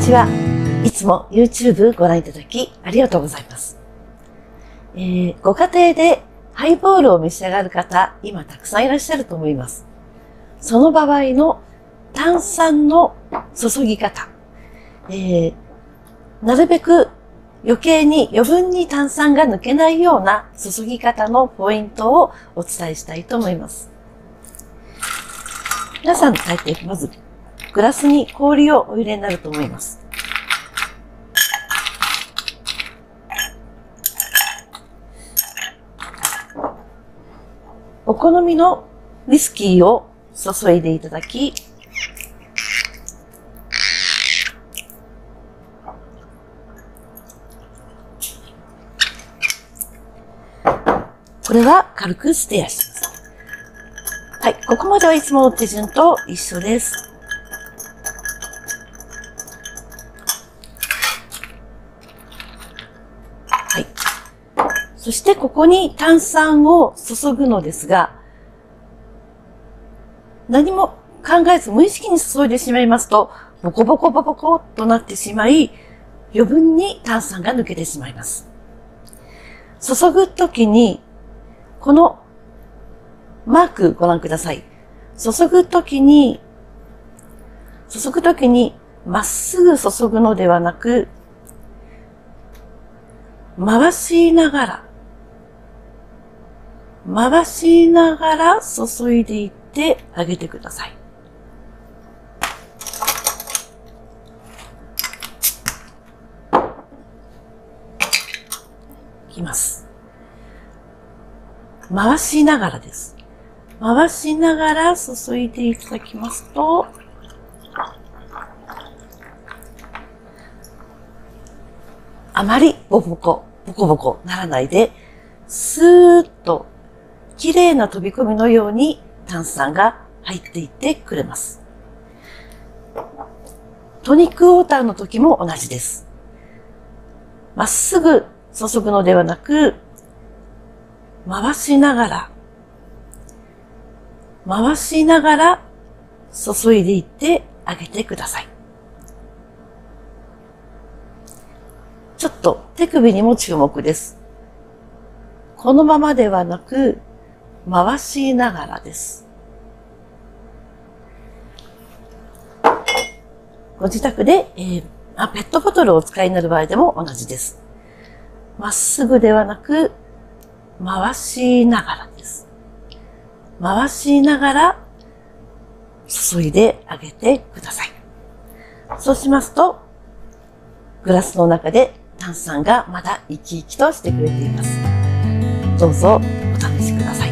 ちは。いつも YouTube ご覧いただきありがとうございます。ご家庭でハイボールを召し上がる方、今たくさんいらっしゃると思います。その場合の炭酸の注ぎ方、なるべく余分に炭酸が抜けないような注ぎ方のポイントをお伝えしたいと思います。皆さん大抵まずグラスに氷をお入れになると思います。お好みのウイスキーを注いでいただき、これは軽くステアします。はい、ここまではいつもの手順と一緒です。はい。そしてここに炭酸を注ぐのですが、何も考えず無意識に注いでしまいますと、ボコボコボコボコとなってしまい、余分に炭酸が抜けてしまいます。注ぐときに、このマークご覧ください。注ぐときに、まっすぐ注ぐのではなく、回しながら注いでいってあげてください。いきます。回しながらです。回しながら注いでいただきますと、あまりボコボコならないで、スーッと綺麗な飛び込みのように炭酸が入っていってくれます。トニックウォーターの時も同じです。まっすぐ注ぐのではなく、回しながら注いでいってあげてください。ちょっと手首にも注目です。このままではなく、回しながらです。ご自宅で、ペットボトルをお使いになる場合でも同じです。まっすぐではなく、回しながらです。回しながら注いであげてください。そうしますと、グラスの中で炭酸がまだ生き生きとしてくれています。どうぞお試しください。